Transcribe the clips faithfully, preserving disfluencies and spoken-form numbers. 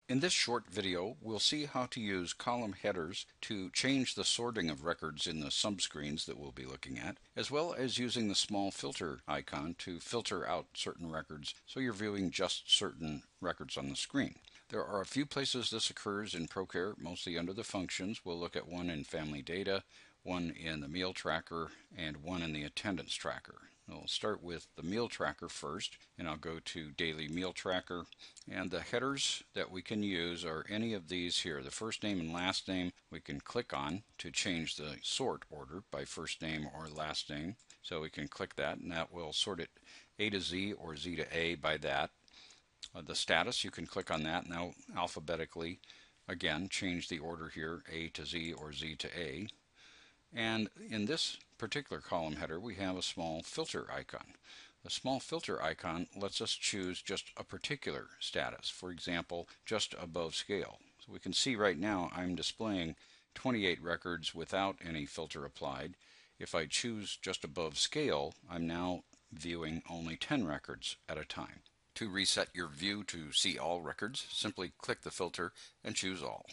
In this short video, we'll see how to use column headers to change the sorting of records in the subscreens that we'll be looking at, as well as using the small filter icon to filter out certain records so you're viewing just certain records on the screen. There are a few places this occurs in Procare, mostly under the functions. We'll look at one in family data, one in the meal tracker, and one in the attendance tracker. We'll start with the meal tracker first, and I'll go to daily meal tracker. And the headers that we can use are any of these here. The first name and last name we can click on to change the sort order by first name or last name. So we can click that, and that will sort it A to Z or Z to A by that. Uh, the status, you can click on that. Now alphabetically, again, change the order here, A to Z or Z to A. And in this particular column header, we have a small filter icon. The small filter icon lets us choose just a particular status, for example, just above scale. So we can see right now I'm displaying twenty-eight records without any filter applied. If I choose just above scale, I'm now viewing only ten records at a time. To reset your view to see all records, simply click the filter and choose all.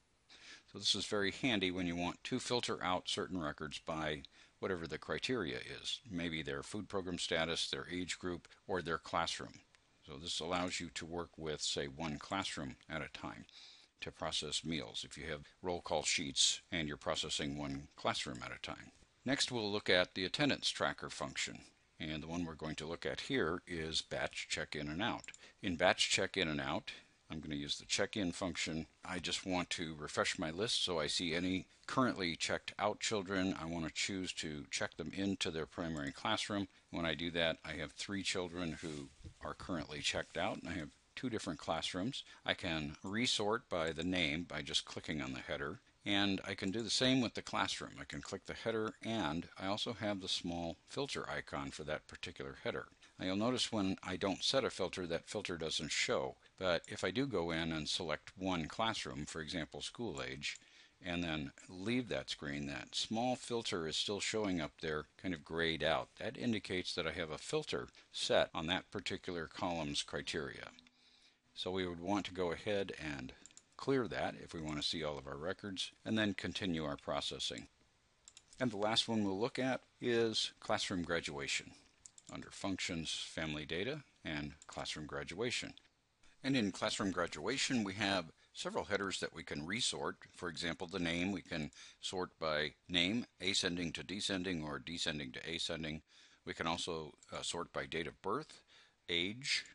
So this is very handy when you want to filter out certain records by whatever the criteria is. Maybe their food program status, their age group, or their classroom. So this allows you to work with, say, one classroom at a time to process meals if you have roll call sheets and you're processing one classroom at a time. Next, we'll look at the attendance tracker function. And the one we're going to look at here is batch check in and out. In batch check in and out, I'm going to use the check-in function. I just want to refresh my list so I see any currently checked out children. I want to choose to check them into their primary classroom. When I do that, I have three children who are currently checked out, and I have two different classrooms. I can resort by the name by just clicking on the header, and I can do the same with the classroom. I can click the header, and I also have the small filter icon for that particular header. Now you'll notice when I don't set a filter, that filter doesn't show. But if I do go in and select one classroom, for example school age, and then leave that screen, that small filter is still showing up there kind of grayed out. That indicates that I have a filter set on that particular column's criteria. So we would want to go ahead and clear that if we want to see all of our records, and then continue our processing. And the last one we'll look at is classroom graduation, under Functions, Family Data, and Classroom Graduation. And in Classroom Graduation, we have several headers that we can resort. For example, the name, we can sort by name, ascending to descending, or descending to ascending. We can also uh, sort by date of birth, age,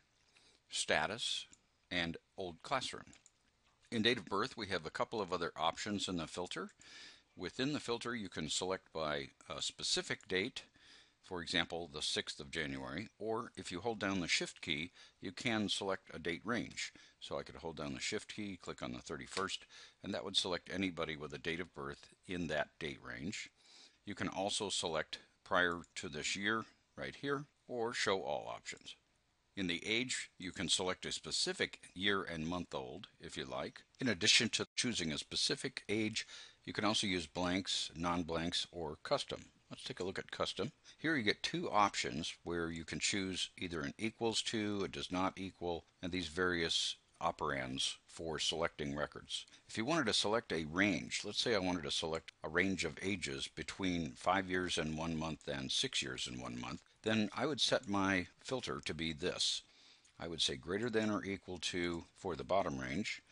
status, and old classroom. In date of birth, we have a couple of other options in the filter. Within the filter, you can select by a specific date, for example, the sixth of January, or if you hold down the Shift key, you can select a date range. So I could hold down the Shift key, click on the thirty-first, and that would select anybody with a date of birth in that date range. You can also select prior to this year right here, or show all options. In the age, you can select a specific year and month old if you like. In addition to choosing a specific age, you can also use blanks, non-blanks, or custom. Let's take a look at custom. Here you get two options where you can choose either an equals to, a does not equal, and these various operands for selecting records. If you wanted to select a range, let's say I wanted to select a range of ages between five years and one month and six years and one month, then I would set my filter to be this. I would say greater than or equal to for the bottom range.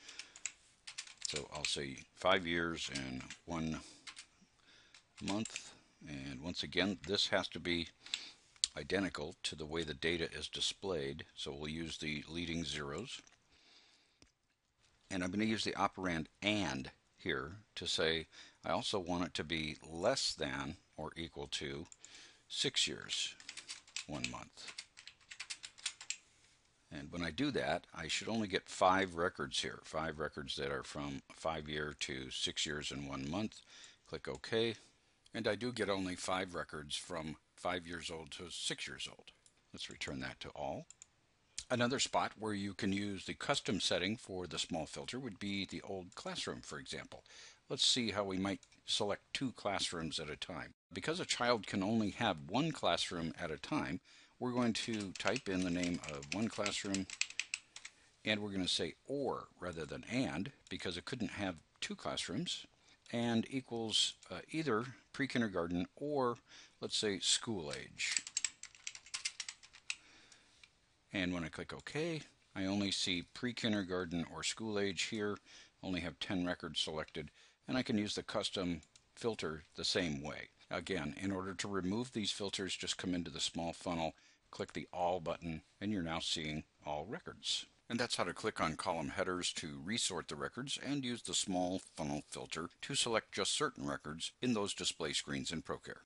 So I'll say five years and one month. And once again, this has to be identical to the way the data is displayed. So we'll use the leading zeros. And I'm going to use the operand and here to say I also want it to be less than or equal to six years, one month. And when I do that, I should only get five records here, five records that are from five year to six years and one month. Click OK. And I do get only five records from five years old to six years old. Let's return that to all. Another spot where you can use the custom setting for the small filter would be the old classroom, for example. Let's see how we might select two classrooms at a time. Because a child can only have one classroom at a time, we're going to type in the name of one classroom And we're going to say or rather than and, because it couldn't have two classrooms. And equals uh, either pre-kindergarten or, let's say, school age. And when I click OK, I only see pre-kindergarten or school age here, only have ten records selected, and I can use the custom filter the same way. Again, in order to remove these filters, just come into the small funnel, click the All button, and you're now seeing all records. And that's how to click on column headers to resort the records and use the small funnel filter to select just certain records in those display screens in Procare.